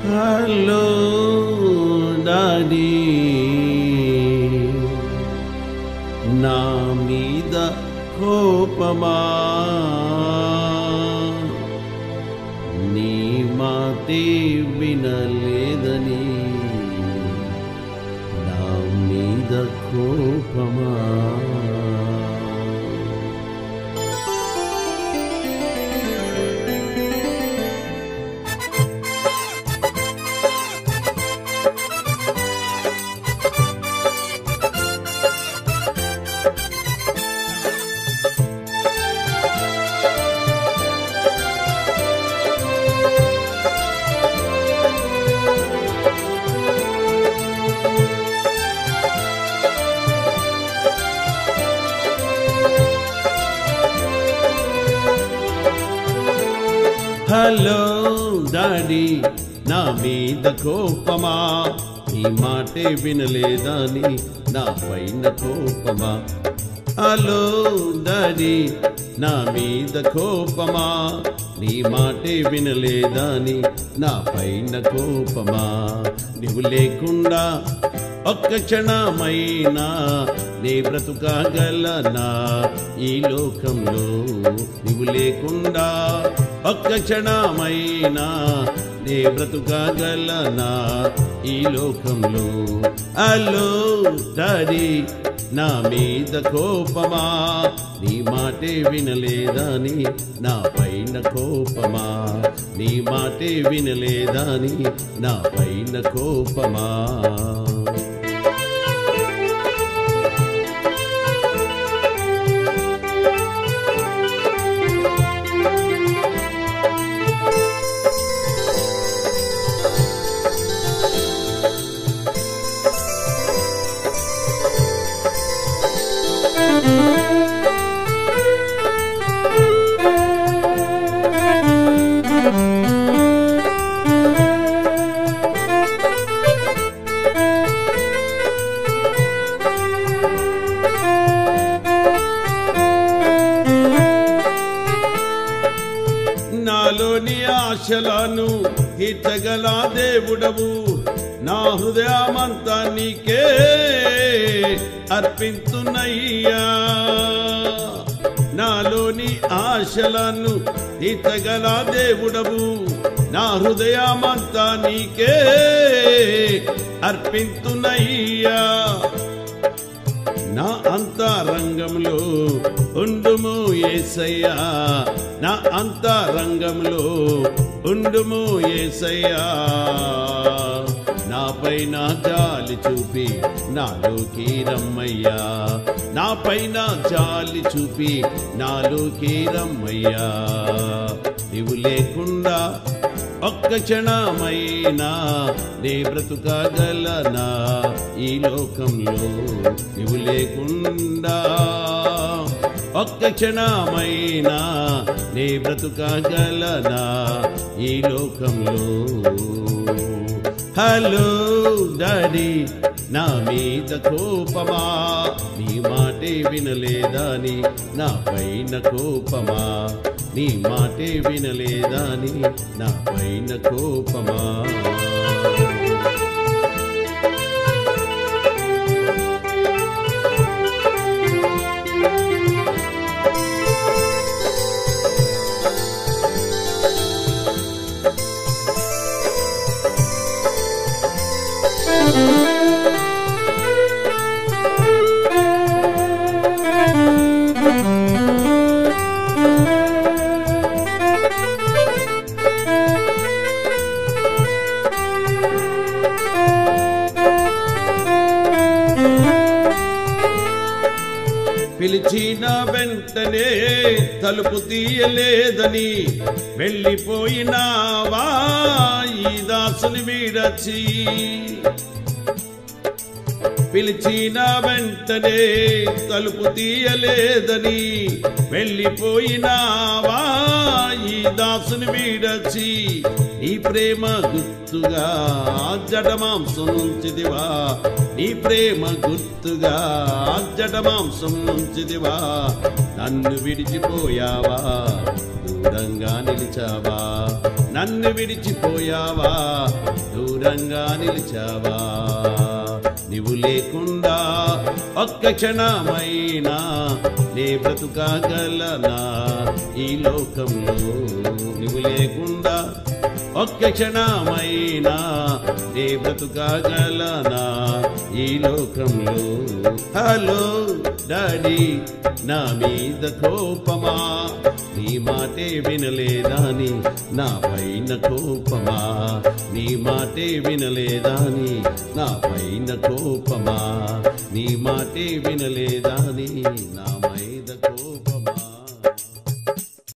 Hello daddy, నా మీద కోపమా? నీ మాటే వినలేదని నా మీద కోపమా? హలో డాడీ, నా మీద కోపమా? నీ మాటే వినలేదని నా పైన కోపమా? హలో డాడీ, నా మీద కోపమా? నీ మాటే వినలేదని నా పైన కోపమా? నువ్వు లేకుండా ఒక్క క్షణమైనా నీ బ్రతుకగలనా ఈ లోకంలో? నువ్వు లేకుండా ఒక్క క్షణమైనా నీ బ్రతుకగలనా ఈ లోకంలో? హలో డాడీ, నా మీద కోపమా? నీ మాటే వినలేదని నా పైన కోపమా? నీ మాటే వినలేదని నా పైన కోపమా? నాలోని ఆశలను తీర్చగల దేవుడవు, నా హృదయమంతా నీకే అర్పించునయ్యా. నాలోని ఆశలను తీర్చగల దేవుడవు, నా హృదయమంతా నీకే అర్పించునయ్యా. నా అంతరంగంలో ఉండుము యేసయ్యా, నా అంతరంగంలో ఉండుము యేసయ్యా. నాపైన జాలి చూపి నాలోకి రమ్మయ్యా, నాపైన జాలి చూపి నాలోకి రమ్మయ్యా. నీవు లేకుండా ఒక్క క్షణమైనా నీ బ్రతుకగలనా ఈ లోకంలో? నీవు లేకుండా ఒక్క క్షణమైనా నీ బ్రతుకగలనా ఈ లోకంలో? హలో డాడీ, నా మీద కోపమా? నీ మాటే వినలేదని నా పైన కోపమా? నీ మాటే వినలేదని నా పైన కోపమా? పిలిచిన వెంటనే తలుపు తీయలేదని వెళ్ళిపోయినావా ఈ దాసుని విడచి? పిలిచిన వెంటనే తలుపు తీయలేదని వెళ్ళిపోయినావా ఈ దాసుని విడచి? నీ ప్రేమ గుర్తుగా జడమాంసం నుంచిదివా, నీ ప్రేమ గుర్తుగా జడమాంసం నుంచిదివా. నన్ను విడిచిపోయావా, దూరంగా నిలిచావా, నన్ను విడిచిపోయావా, దూరంగా నిలిచావా. నీవు లేకుండా ఒక్క క్షణమైనా నే బ్రతుకగలనా ఈ లోకంలో. నీవు లేకుండా ఒక్క క్షణమైనా నే బ్రతుకగలనా ఈ లోకంలో. హలో డాడీ, నా మీద కోపమా, నీ మాటే వినలేదాని నా పైన కోపమా. నీ మాటే వినలేదాని నా పైన కోపమా. నీ మాటే వినలేదాని నా